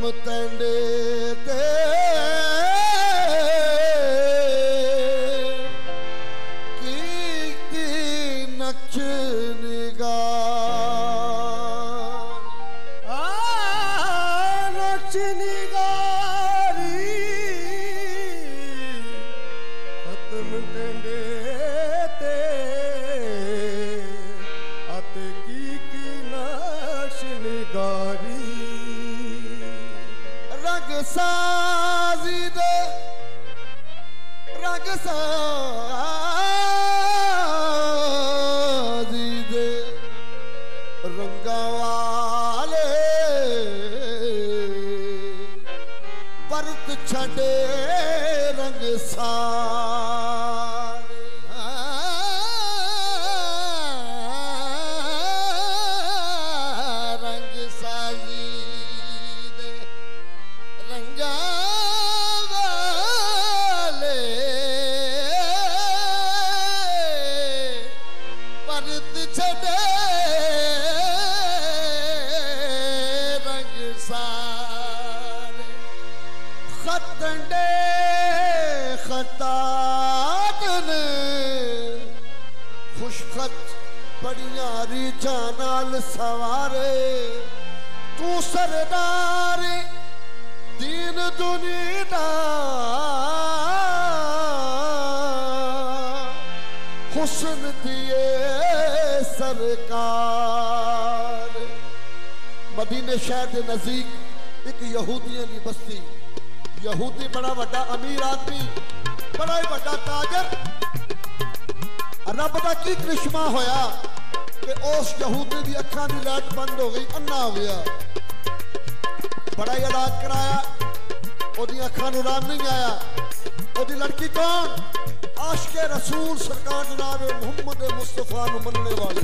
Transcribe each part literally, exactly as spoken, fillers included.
तेंडे ते की की नक्श निगार आ नक्श निगारी खत्म तेंडे ते आते की की नक्श निगारी रंग साजी दे रंग साजी दे रंगा वाले परत छड़े रंग सारे रंग साजी दे रंगा वाले परत छड़े रंग सारे खतंडे खतादन खुशखत बड़िया रीझा नाल सवारे तू सरदार दीन दुनिया हुस्न दिए सरकार मदीने शहर के नजदीक एक यहूदियों की बस्ती यहूदी बड़ा बड़ा अमीर आदमी बड़ा ही बड़ा ताजर रब का की करिश्मा होया कि उस यहूदी की अखां की लाइट बंद हो गई अन्ना हो गया बड़ा ही इलाज कराया ओदी अखां नूं आराम नहीं आया ओदी लड़की कौन आशिक़े रसूल सरकार जनाब मुहम्मद मुस्तफा नूं मनने वाली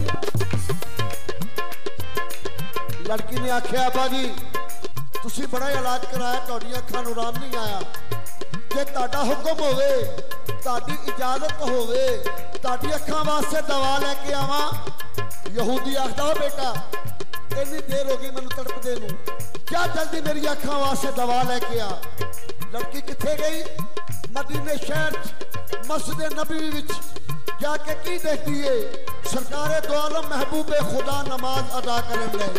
लड़की ने आख्या बाजी तुसी बड़ा इलाज कराया तुहाडी अखां नूं आराम नहीं आया जे तुहाडा हुक्म होवे तुहाडी इजाजत होवे तुहाडी अखां वास्ते दवा लेके आवां यहूदी आखदा बेटा इन्नी देर हो गई मैनूं तड़पदे नूं क्या जल्दी मेरी अखां वास्ते दवा लेके आ लड़की किथे गई मदीने शहर मस्जिद नबवी विच जाके की देखती है सरकारे दो आलम महबूबे खुदा नमाज अदा करन लगे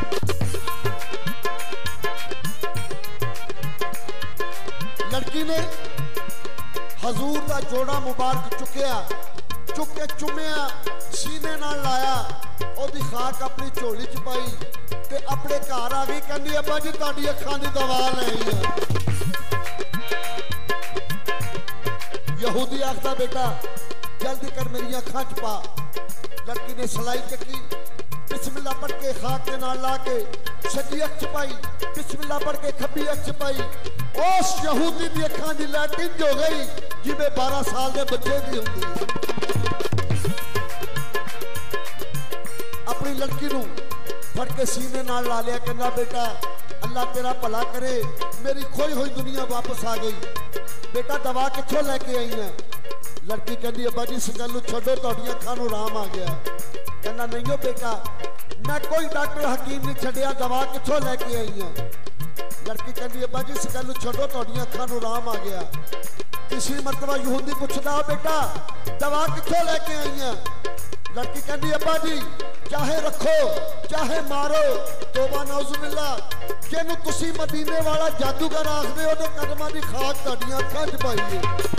लड़की ने हजूर का जोड़ा मुबारक चुकया चुक के चुमिया सीने नाल लाया ओदी खाक अपनी झोली च पाई ते अपने घर आ गई कहंदी अब्बा जी तुहाडी अखां दी दवा लई है यहूदी आखदा बेटा जल्दी कर मेरी अखां च पा लड़की ने सलाई चकी बिस्मिल्लाह पढ़ के खाक के नाल ला के सज्जी अख च पाई बिस्मिल्लाह पढ़ के खब्बी अख च पाई उस यहूदी दी अखां दी लाइट इंज हो गई जिवें बारह साल के बच्चे दी हुंदी अपनी लड़की नूं फड़ के सीने नाल ला लिया कहंदा बेटा अल्लाह तेरा भला करे मेरी खोई हुई दुनिया वापस आ गई बेटा दवा कित्थों लैके आई है लड़की कहंदी अब्बा जी इस गल नूं छड्डो तुहाडी अखां नूं आराम आ गया कहंदा नहीं हो बेटा मैं कोई डॉक्टर हकीम नहीं छड्डिया दवा कित्थों लैके आई है लड़की कहंदी अब्बा जी इस गल नूं छड्डो तुहाडी अखां नूं आराम आ गया तीसरी मरतबा यहूदी पुछदा बेटा दवा कित्थों लैके आई है लड़की कहंदी अब्बा जी चाहे रखो चाहे मारो तौबा नौजुबिल्ला जिन्हों तुसी मदीने वाला जादूगर आखदे हो ते कदमां दी खाक तुहाडीआं अखां च पाई है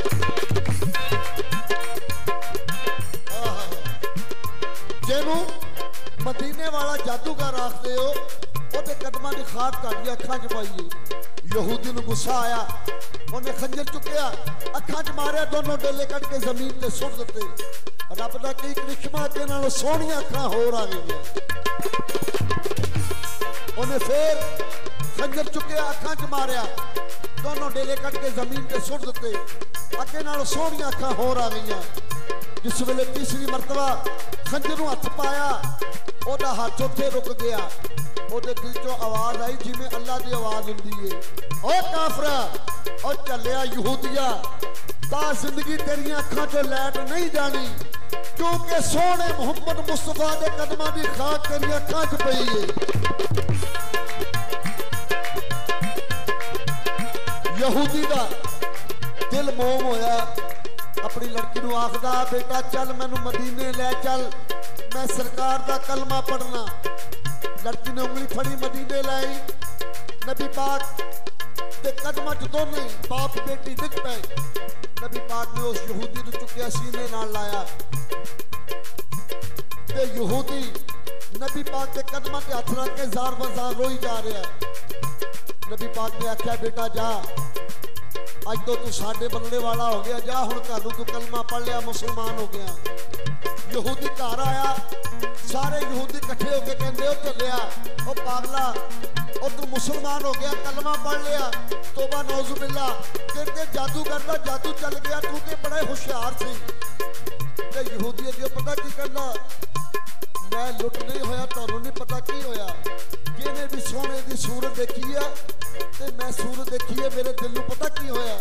जिन्हों मदीने वाला जादूगर आखदे हो ओदे कदमां दी खाक तुहाडीआं अखां च पाई है यहूदी नूं गुस्सा आया उन्हें खंजर चुकया अखां च मारिया दोनों डेले कट के जमीन ते सुट दिते रब दा की करिश्मा अगे नालों सोहणियां अखां होर आ गई उन्हें फिर खंजर चुकया अखां च मारिया दोनों डेले कट के जमीन ते सुट दिते अगे नालों सोहणियां अखां होर आ गई जिस वेले तीसरी मरतबा खंजर नूं हथ पाया ओदा हाथ उत्थे रुक गया ओदे दिल चों आवाज आई जिवें अल्लाह दी आवाज हुंदी है ओ काफरा ओ चलिया यहूदिया ता जिंदगी तेरियां अखां चों लैट नहीं जानी क्योंकि सोहणे मुहम्मद मुस्तफा दे कदमां दी खाक तेरी अखां च पई है यहूदी का दिल मोम होया, अपनी लड़की नूं आखदा बेटा चल मैनू मदीने ले चल, मैं सरकार दा कलमा पढ़ना। लड़की ने उंगली फड़ी मदीने लाई। नबी पाक के कदमां च दोनों ही बाप बेटी डिग पे। नबी पाक ने उस यहूदी नूं चुकिया सीने नाल लाया ते यहूदी नबी पाक के कदमां ते हथ रख के जार बाजार रोई जा रहा है। नबी पाक ने आख्या बेटा जा, अज तो तू साडे बनने वाला हो गया, जा हुण घर नूं तू कलमा पढ़ लिया, मुसलमान हो गया। यहूदी घर आया, सारे यहूदी इकट्ठे होके कहंदे ओ चलिया ओ पागला, और तू मुसलमान हो गया, कलमा पढ़ लिया, तोबा नौजुबिल्ला, तेरे ते जादूगर दा जादू चल गया, तू ते बड़ा होशियार सी। ते यहूदी अगे पता की कहंदा, मैं लुट नहीं होया, तुहानू नहीं पता की होया, जिहने भी सोने दी सूरत देखी है ते मैं सूरत देखी है, मेरे दिल नू पता की होया।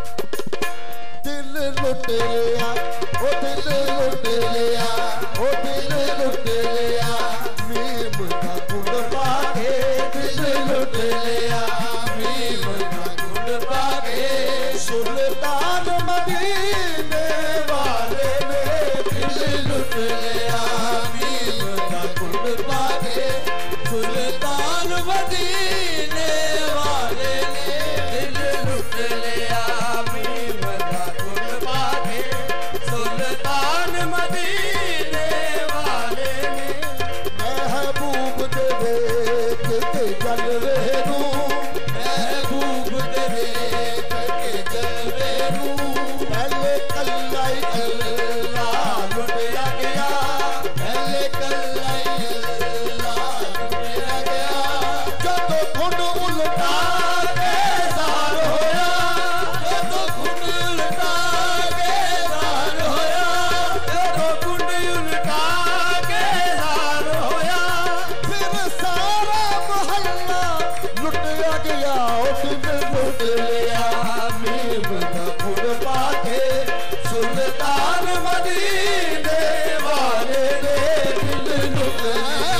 दिल लुट लिया ओ दिल लुट लिया ओ दिल लुट लिया, मीम दा गुण पाके दिल लुट लिया, मीम दा गुण पाके सुल्तान मदीने वाले ने दिल लुट लिया, मीम दा गुण पाके सुल्तान मदीने वाले ने दिल लुट लिया, मीम दा गुण पाके सुल्तान मदीने वाले ने। महबूब दे देख के जलवे नू, महबूब दे देख के जलवे नू, पहले कल्ला ही कल्ला लुटिया गया, पहले कल्ला ही कल्ला लुटिया गया, जदों खुद उल्टा के ज़ार होया, जदों खुद उल्टा के ज़ार होया, जदों खुद उल्टा के ज़ार होया, फिर सारा मोहल्ला लुटिया गया, ओ दिल लुट लिया, मीम दा गुण पाके सुल्तान मदीने वाले ने दिल लुट लिया।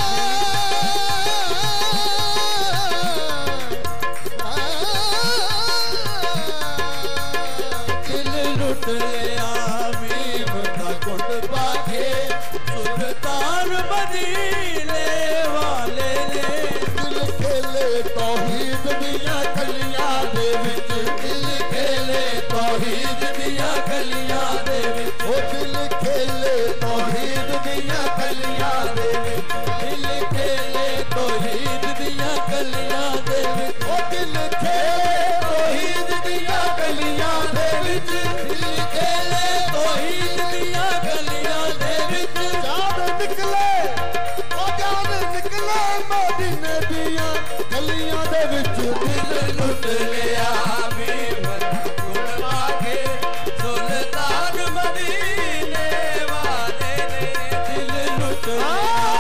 दिल लुट लिया, मीम दा गुण पाके सुल्तान मदीने वाले ने। दिल खेले तौहीद दियां गलियां दे विच, दिल खेले तौहीद दियां गलियां दे विच, ओ दिल खेले तौहीद दियां गलियां दे विच, दिल खेले तौहीद दियां गलियां दे विच, ओ दिल खेले तौहीद दियां गलियां दे विच, दिल खेले तौहीद दियां गलियां दे विच, जान निकले ओ जान निकले मदीने दियां गलियां दे विच, दिल लुट लिया, मीम दा गुण पाके सुल्तान मदीने वाले ने दिल लुट लिया।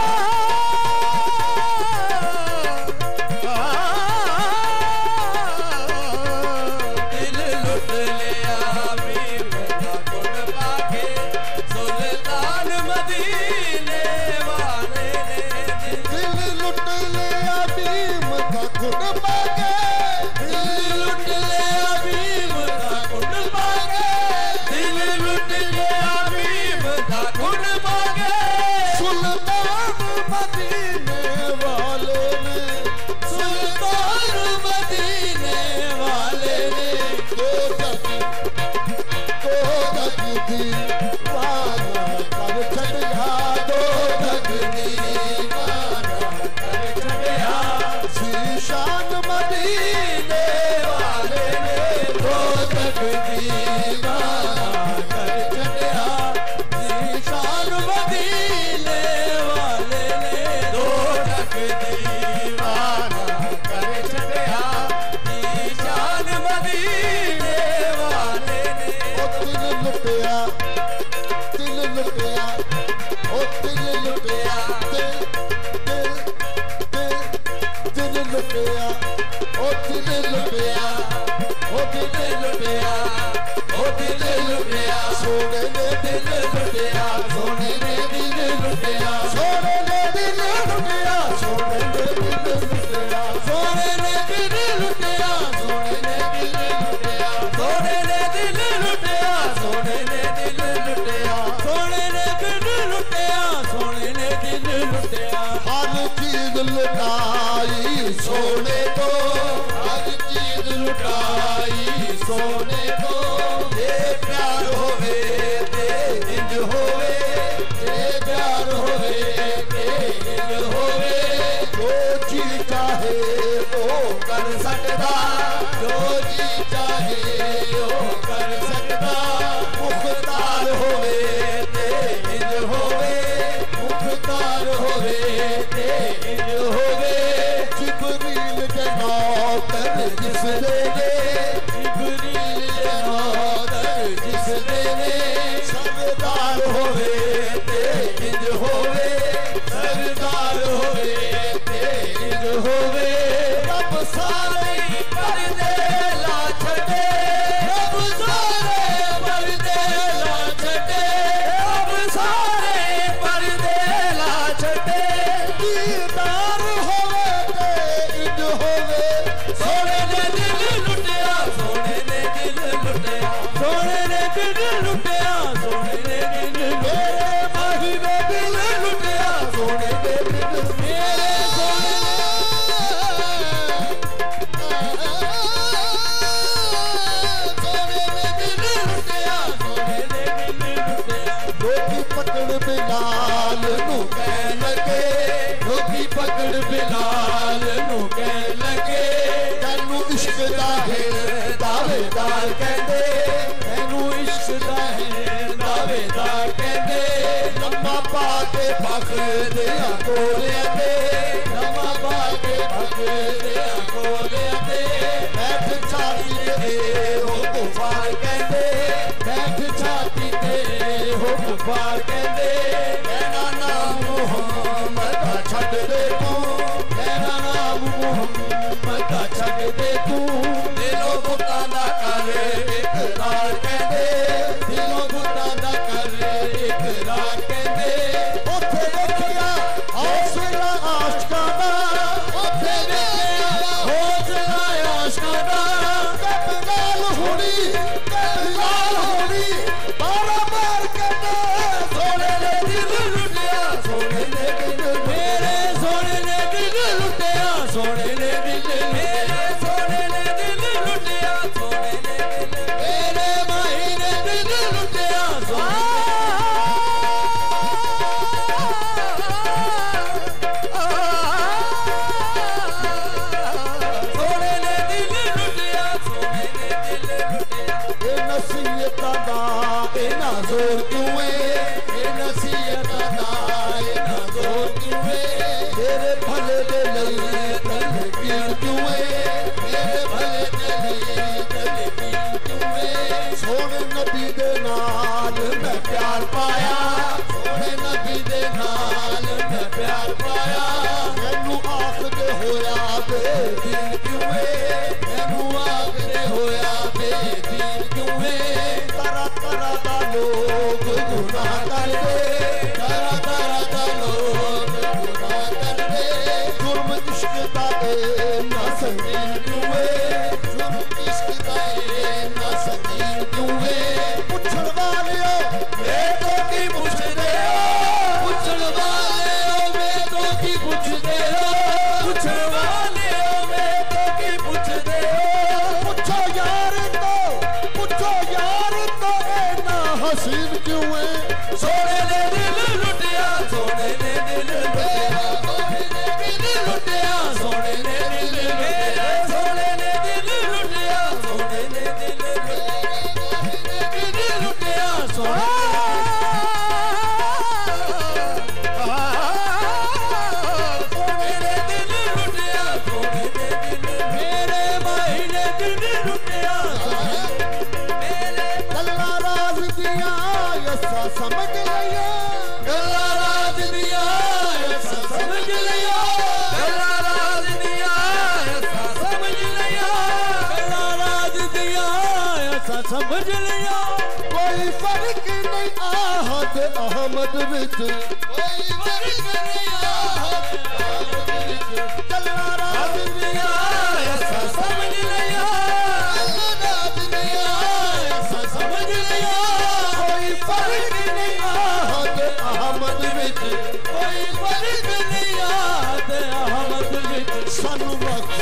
दिल लुट लिया, मीम दा गुण पाके सुल्तान मदीने वाले ने दिल लुट लिया, मीम दा गुण पाके, दिल लुट लिया, मीम दा गुण पाके, दिल लुट लिया, मीम दा गुण पाके सुल्तान मदीने वाले ने, सुल्तान मदीने वाले ने। दो जग दो जग दीवाना कर छड़िया, दो जग दीवाना कर छड़िया, शीशान मदीने वाले ने, दो जग दीवाना कर छड़िया, शीशान मदीने वाले ने, दो जग दीवाना कर छड़िया, शीशान मदीने वाले ने। ओ दिल लुटिया, दिल लुटिया, ओ दिल लुटिया, दिल दिल दिल दिल लुटिया, ओ दिल लुटिया, ओ दिल लुटिया, ओ दिल लुटिया, सोने ने दिल लुटिया, सोने ने दिल लुटिया, सोने ने दिल लुटिया, सोने ने दिल लुटिया, सोने ने दिल लुटिया, सोने ने दिल सोने को हर चीज लुटाई सोने को जे प्यार होवे ते इंज होवे जे प्यार होवे ते इंज होवे जो जी चाहे वो कर सकता जो जी चाहे वो कर सकता मुख्तार होवे ते इंज होवे मुख्तार होवे ते इंज होवे जिब्रील के नौकर जिस देने जिब्रील के नौकर जिस देने सरदार होवे ते इंज होवे सरदार होवे ते इंज होवे रब सारे पर्दे ला छड़े रब सारे पर्दे ला छड़े रब सारे पर्दे ला छड़े दीदार होवे ते इंज होवे सोने ने दिल लुटिया सोने ने दिल लुटिया सोने ने दिल लुटिया सोने ने दिल मेरे माही ने दिल लुटिया सोने ने दिल मेरे सोने लोकी पकड़ बिलाल नू कह लगे लोकी पकड़ बिलाल नू कह लगे तैनू इश्क दा है दावेदार कहंदे तैनू इश्क दा है दावेदार कहंदे लम्मा पा के फखर दिया कोले ते लम्मा पा के फखर दिया कोले ते बैठ छाती ते हो गुफार कहंदे बैठ छाती ते हो गुफार कहंदे कहना नाम मुहम्मद दा छड्ड दे तू कहना नाम मुहम्मद दा छड्ड दे तू दिलों बुतां दा कर इकरार कहंदे दिलों बुतां दा कर इकरार कहंदे उत्थे देखिया हौसला आशिकां दा उत्थे देखिया हौसला आशिकां दा कतल हुणी कतल हुणी बारा बार कहंदे सोने ने दिल लुटिया सोने ने दिल मेरे सोने ने दिल लुटिया सोने ने दिल मेरे सोने ने दिल लुटिया सोने ने दिल मेरे माही ने दिल लुटिया सोने सोने ने दिल लुटिया सोने ने दिल लुटिया ए नसीहतां दा इना जोर क्यों है ए नसीहतां दा इना जोर क्यों है तेरे भले दे लई तलकीर क्यों है तेरे भले दे लई तलकीर क्यों है सोने नबी दे नाल मैं प्यार पाया सोने नबी दे नाल मैं प्यार पाया मैनू आखदे होया बेदीन क्यों है मैनू आखदे होया बेदीन क्यों है तरह तरह दा लोग गुनाह करदे तरह तरह दा लोग गुनाह करदे जुर्म इश्क दा ए ना संगीन क्यों है जुर्म इश्क दा ए ना संगीन क्यों है पुछण वालियो मैं तो की पुछदे हो पुछण वालियो मैं तो की पुछदे हो पुछण वालियो मैं तो की पुछदे हो पुछो यार तो पुछो यार तो ए ना हसीन क्यों है सोने ने दिल लुटिया सोने ने दिल लुटिया सोने ने दिल लुटिया सोने ने दिल मेरे सोने ने दिल लुटिया सोने ने दिल दिल लुटिया सोने सोने ने दिल लुटिया सोने ने दिल मेरे माही ने दिल लुटिया मेरे गल्ला राज दिया यसा समझ लिया गल्ला राज दिया यसा समझ लिया गल्ला राज दिया यसा समझ लिया गल्ला राज दिया यसा समझ लिया कोई फर्क नहीं आहद अहमद विच कोई फर्क नहीं आहद अहमद विच गल्ला राज दिया यसा समझ लिया गल्ला राज दिया यसा समझ लिया कोई फर्क नहीं आहद अहमद विच कोई फर्क नहीं आहद अहमद विच सानू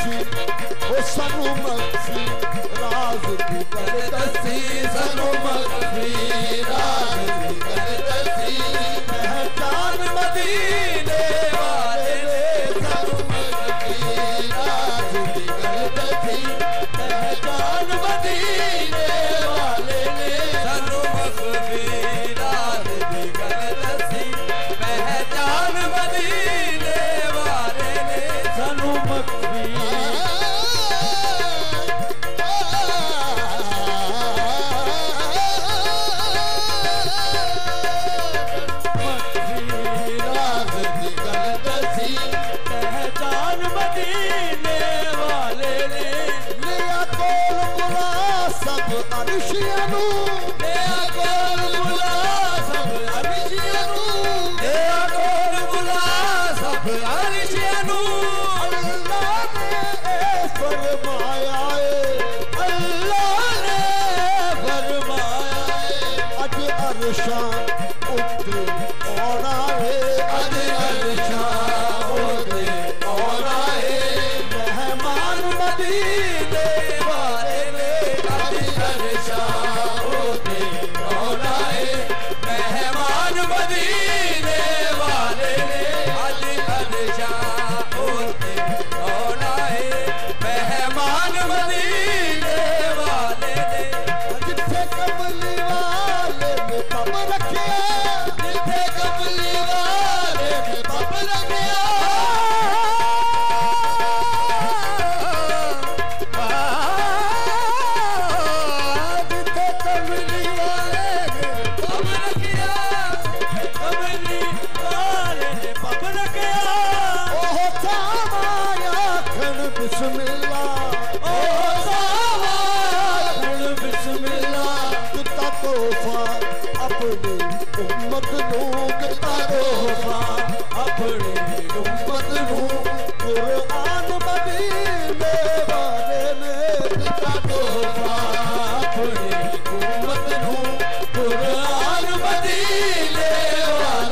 गल दसी सानू मखफी राज दी गल दसी पहचान मदीने वाले ने सानू मखफी राज दी गल दसी पहचान मदीने वाले ने सानू मखफी राज दी गल दसी पहचान मदीने वाले ने सानू मखफी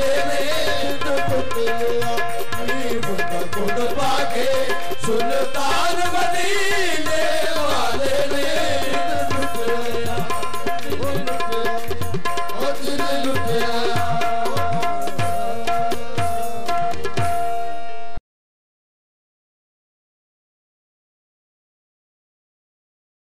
सुल्तान